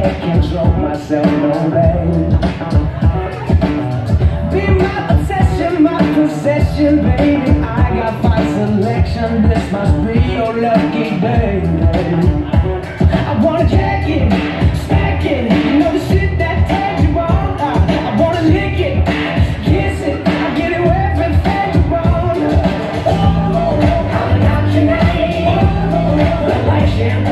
can't control myself, no babe. Be my obsession, my possession, baby. I got fine selection, this must be your lucky day. I wanna check it, smack it, you know the shit that turns you on. I wanna lick it, kiss it, I get it everything you want. Oh, I'm not your name, but like champagne.